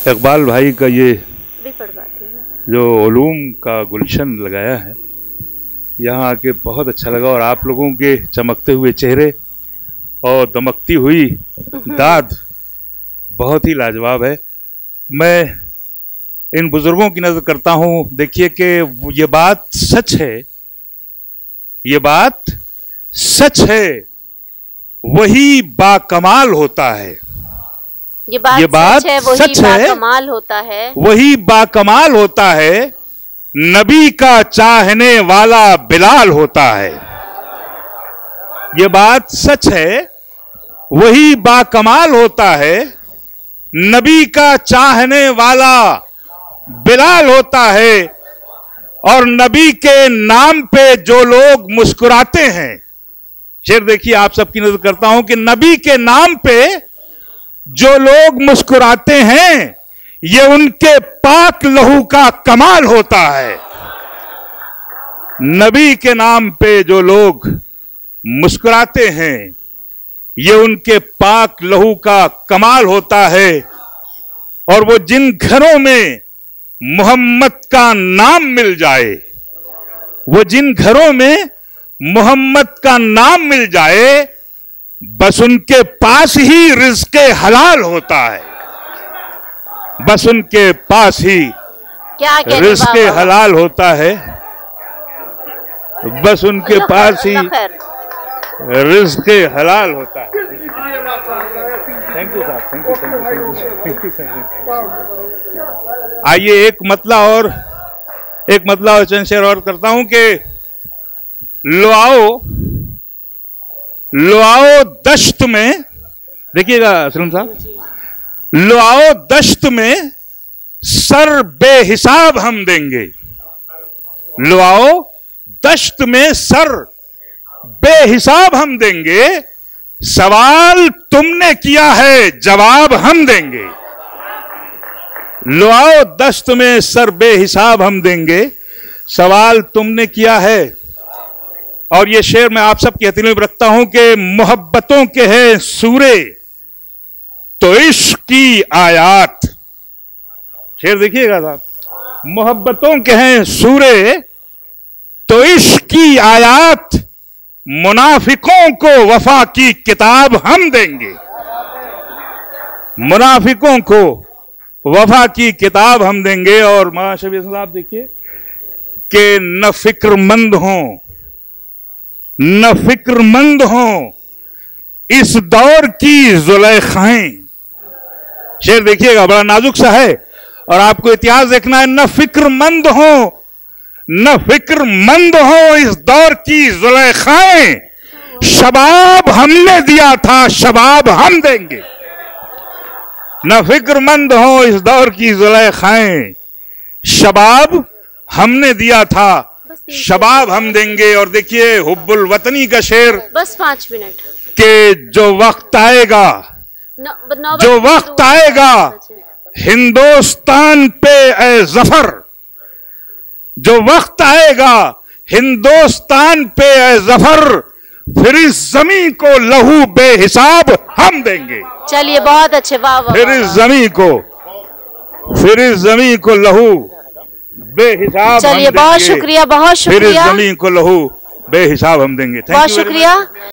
इकबाल भाई का ये जो उलूम का गुलशन लगाया है, यहाँ आके बहुत अच्छा लगा। और आप लोगों के चमकते हुए चेहरे और दमकती हुई दाद बहुत ही लाजवाब है। मैं इन बुजुर्गों की नजर करता हूँ। देखिए कि ये बात सच है, ये बात सच है, वही बाकमाल होता है। ये बात सच है, वही बाकमाल होता है, वही बाकमाल होता है। नबी का चाहने वाला बिलाल होता है। ये बात सच है, वही बाकमाल होता है। नबी का चाहने वाला बिलाल होता है। और नबी के नाम पे जो लोग मुस्कुराते हैं, शेर देखिए, आप सबकी नजर करता हूं कि नबी के नाम पे जो लोग मुस्कुराते हैं, ये उनके पाक लहू का कमाल होता है। नबी के नाम पे जो लोग मुस्कुराते हैं, ये उनके पाक लहू का कमाल होता है। और वो जिन घरों में मोहम्मद का नाम मिल जाए, वो जिन घरों में मोहम्मद का नाम मिल जाए, बस उनके पास ही रिज़्क़े हलाल होता है। बस उनके पास ही रिज़्क़े हलाल होता है। बस उनके पास ही रिज़्क़े हलाल होता है। थैंक यू साहब, थैंक यू। आइए एक मतला और चंद शेर और करता हूं कि लो आओ दश्त में, देखिएगा असलम साहब, लो आओ दश्त में सर बेहिसाब हम देंगे। लो आओ दश्त में सर बेहिसाब हम देंगे। सवाल तुमने किया है, जवाब हम देंगे। लो आओ दश्त में सर बेहिसाब हम देंगे, सवाल तुमने किया है। और ये शेर मैं आप सब की हथेली में रखता हूं कि मोहब्बतों के हैं सूरे तो इश्क की आयात। शेर देखिएगा साहब, मोहब्बतों के हैं सूरे तो इश्क की आयात। मुनाफिकों को वफा की किताब हम देंगे। मुनाफिकों को वफा की किताब हम देंगे। और मौलाना शफी साहब देखिए कि न फिक्रमंद हों, न फिक्रमंद हों इस दौर की जुलेखाएं। शेर देखिएगा, बड़ा नाजुक सा है और आपको इतिहास देखना है। न फिक्रमंद हों, न फिक्रमंद हो इस दौर की जुलेखाएं। शबाब हमने दिया था, शबाब हम देंगे। न फिक्रमंद हो इस दौर की जुलेखाएं। शबाब हमने दिया था, शबाब हम देंगे। और देखिए हुब्बुल वतनी का शेर, बस 5 मिनट, कि जो वक्त आएगा, जो वक्त आएगा हिंदुस्तान पे ए जफर, जो वक्त आएगा हिंदुस्तान पे ए जफर, फिर इस जमीन को लहू बेहिसाब हम देंगे। चलिए बहुत अच्छे, वाह वाह। फिर इस जमीन को लहू बेहिसाब। चलिए बहुत शुक्रिया, बहुत शुक्रिया। फिर इस जमीन को लहू बेहिसाब हम देंगे। बहुत शुक्रिया।